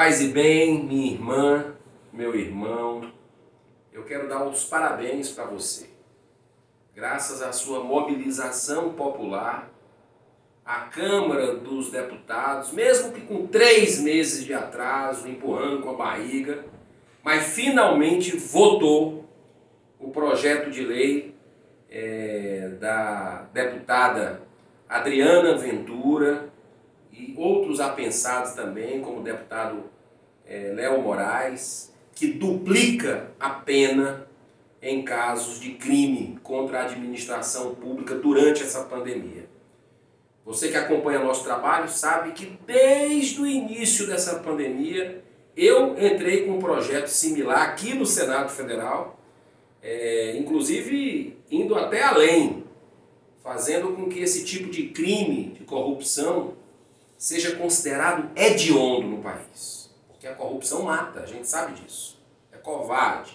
Paz e bem, minha irmã, meu irmão, eu quero dar os parabéns para você. Graças à sua mobilização popular, a Câmara dos Deputados, mesmo que com 3 meses de atraso, empurrando com a barriga, mas finalmente votou o projeto de lei da deputada Adriana Ventura e outros apensados também, como o deputado Léo Moraes, que duplica a pena em casos de crime contra a administração pública durante essa pandemia. Você que acompanha nosso trabalho sabe que desde o início dessa pandemia eu entrei com um projeto similar aqui no Senado Federal, inclusive indo até além, fazendo com que esse tipo de crime, de corrupção, seja considerado hediondo no país. Porque a corrupção mata, a gente sabe disso. É covarde.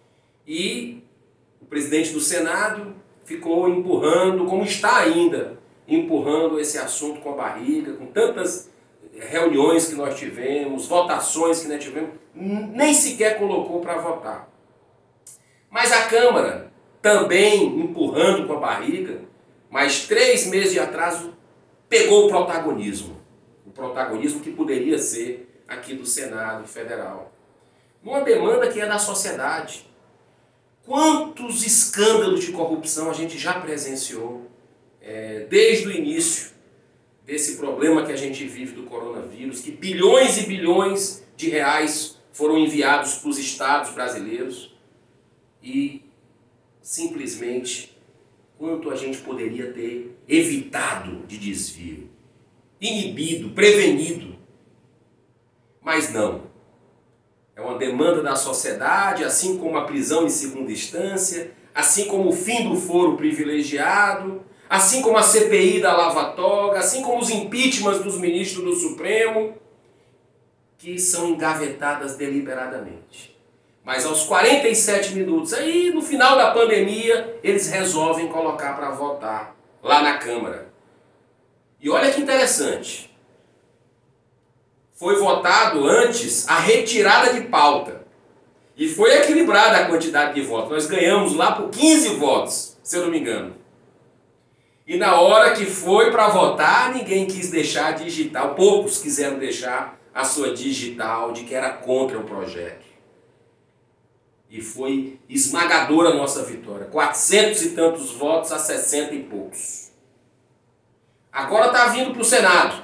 E o presidente do Senado ficou empurrando, como está ainda, empurrando esse assunto com a barriga, com tantas reuniões que nós tivemos, votações que nós tivemos, nem sequer colocou para votar. Mas a Câmara, também empurrando com a barriga, mais 3 meses de atraso, pegou o protagonismo que poderia ser aqui do Senado Federal. Numa demanda que é da sociedade. Quantos escândalos de corrupção a gente já presenciou desde o início desse problema que a gente vive do coronavírus, que bilhões e bilhões de reais foram enviados para os estados brasileiros e simplesmente quanto a gente poderia ter evitado de desvio, inibido, prevenido. Mas não. É uma demanda da sociedade, assim como a prisão em segunda instância, assim como o fim do foro privilegiado, assim como a CPI da Lava Toga, assim como os impeachments dos ministros do Supremo, que são engavetadas deliberadamente. Mas aos 47 minutos, aí no final da pandemia, eles resolvem colocar para votar lá na Câmara. E olha que interessante. Foi votado antes a retirada de pauta. E foi equilibrada a quantidade de votos. Nós ganhamos lá por 15 votos, se eu não me engano. E na hora que foi para votar, ninguém quis deixar digital. Poucos quiseram deixar a sua digital de que era contra o projeto. E foi esmagadora a nossa vitória. 400 e tantos votos a 60 e poucos. Agora está vindo para o Senado.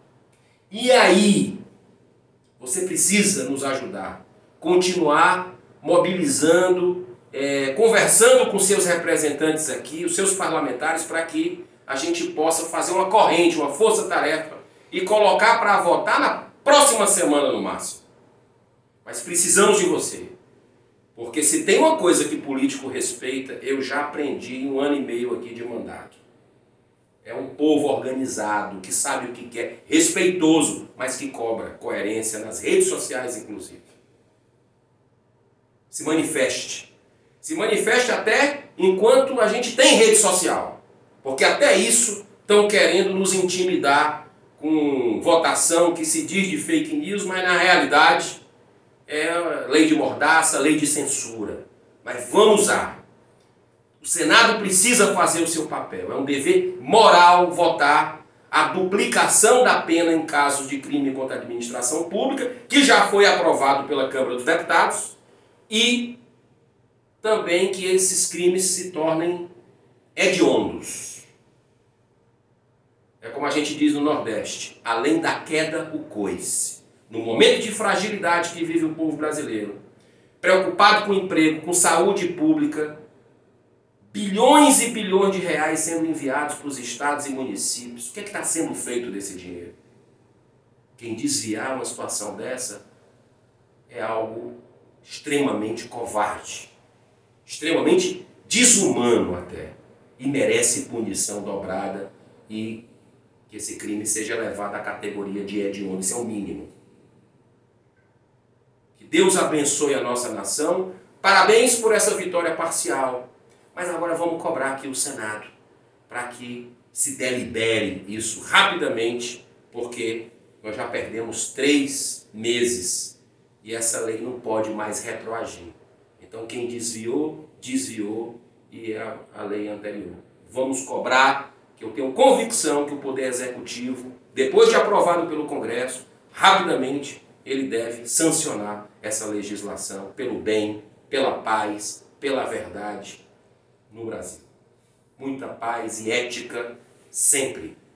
E aí, você precisa nos ajudar. Continuar mobilizando, conversando com seus representantes aqui, os seus parlamentares, para que a gente possa fazer uma corrente, uma força-tarefa e colocar para votar na próxima semana no máximo. Mas precisamos de você. Porque se tem uma coisa que político respeita, eu já aprendi em 1 ano e meio aqui de mandato. É um povo organizado, que sabe o que quer, respeitoso, mas que cobra coerência nas redes sociais, inclusive. Se manifeste. Se manifeste até enquanto a gente tem rede social. Porque até isso estão querendo nos intimidar com votação que se diz de fake news, mas na realidade é lei de mordaça, lei de censura. Mas vamos usar. O Senado precisa fazer o seu papel. É um dever moral votar a duplicação da pena em casos de crime contra a administração pública, que já foi aprovado pela Câmara dos Deputados, e também que esses crimes se tornem hediondos. É como a gente diz no Nordeste, além da queda, o coice. No momento de fragilidade que vive o povo brasileiro, preocupado com emprego, com saúde pública, bilhões e bilhões de reais sendo enviados para os estados e municípios. O que é que está sendo feito desse dinheiro? Quem desviar uma situação dessa é algo extremamente covarde, extremamente desumano até, e merece punição dobrada e que esse crime seja levado à categoria de hediondo. Isso é o mínimo. Que Deus abençoe a nossa nação. Parabéns por essa vitória parcial. Mas agora vamos cobrar aqui o Senado para que se delibere isso rapidamente, porque Nós já perdemos 3 meses e essa lei não pode mais retroagir. Então quem desviou, desviou e é a lei anterior. Vamos cobrar, que eu tenho convicção que o Poder Executivo, depois de aprovado pelo Congresso, rapidamente ele deve sancionar essa legislação pelo bem, pela paz, pela verdade no Brasil. Muita paz e ética sempre.